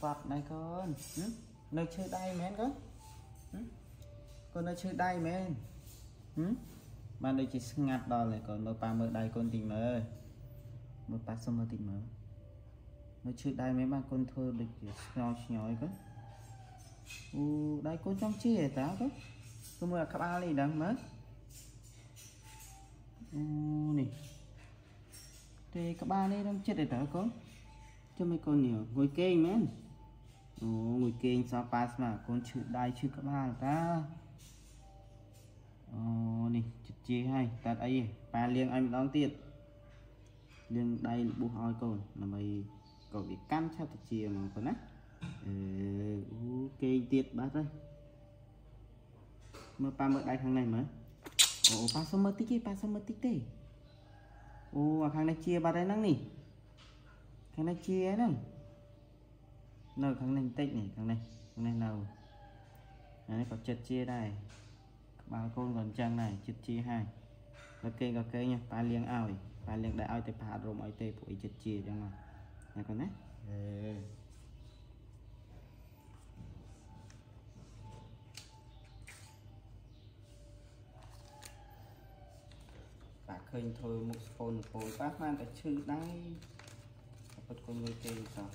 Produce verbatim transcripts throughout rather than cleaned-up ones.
sọt này con nơi chơi đây mến con con nơi chơi đây mến mà đây chỉ ngặt đò lại còn mở pa mở đây con tình mơ mở pa xong mở tình mơ nơi chơi đây mấy ba con thơ được nhoi nhoi con u đây con trong chia táo đó tôi mua cặp ali đằng mất u nè thì các ba này đang chết để tớ con cho mấy con nhiều ngồi kênh men ồ ngồi kênh sao pass mà con chữ đai chữ các ba ta ồ nè chữ chia hay ta ấy ba liêng anh đón tiền liêng đây bu hỏi con là mày cậu bị căn sao thì chia mà con á ok tiệt bác ơi mà ba mở đây thằng này mới ồ ba sao mở tích đi ba sao mở tích đi ồ thằng này chia ba đây năng nè thằng này chia nè nơi thằng này tích này thằng này thằng này nào này có chật chia đây ba con còn trăng này chật chia hai ok ok nha ba liêng ao ba liêng đã ao thì phá rồi mọi tê phụ chật chia cho mà này con đấy bà khơi thôi một phone phone phát mang cái chữ đây bật con người kê sao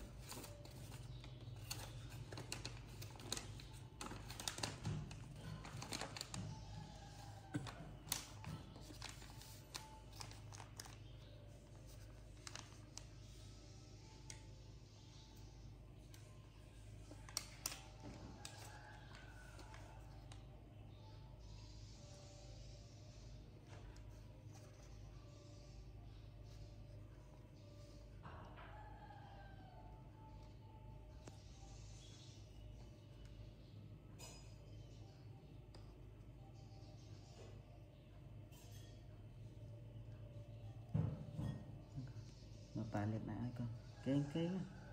nó tài liệt lại con kê kê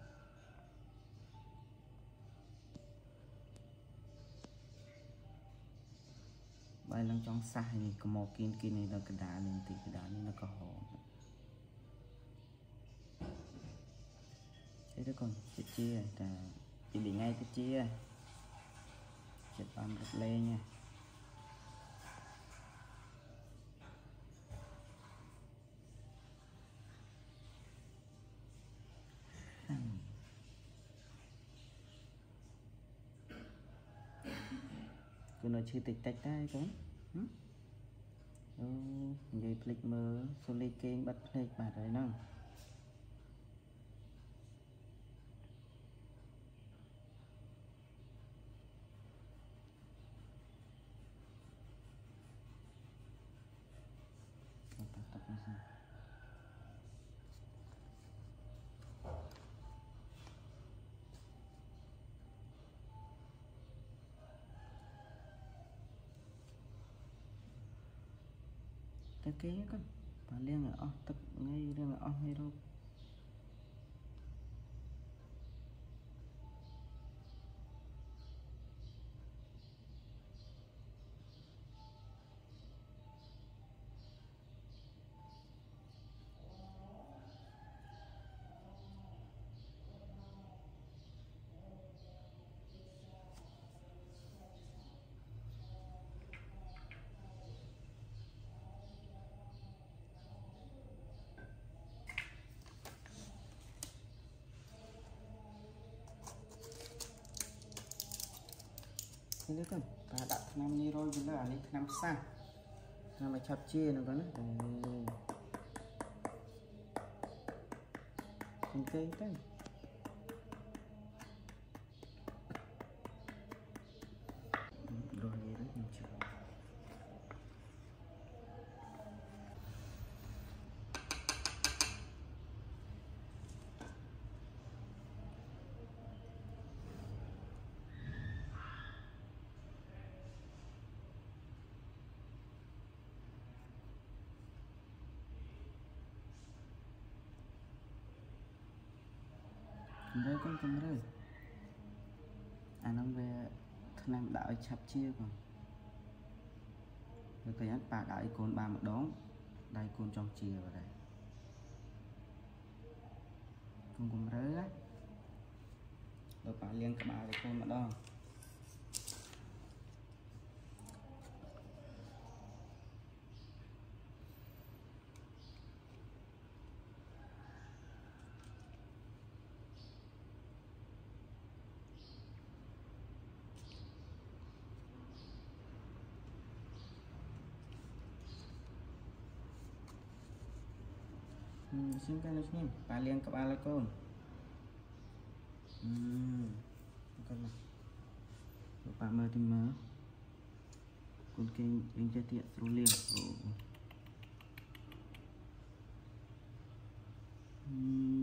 bài lần trong sai này có một kim kim này là cái đá lên thì cái đá này nó có hổ thế đó còn chết chia là chỉ bị ngay cái chia chết bám rất lên nha cứ nói chưa tịch tách đây con vậy click mở Zhuly kênh bắt click bạn đấy nào cái kế con và liên ở tập ngay liên ở ngay đâu ini kan ada enam ni roll juga ni enam sang nama capci ni kan okay kan roll ni macam đây con cầm đây à nó về thằng đạo chập chia còn rồi cái nhát bà đại con ba một đón đây con trong chia vào đây con cầm rớ á rồi bà liên các bà lại con mà đo xin cái này bà liên các bà lại con con này bà mơ thì mơ con kênh anh cho tiện Zhuly liền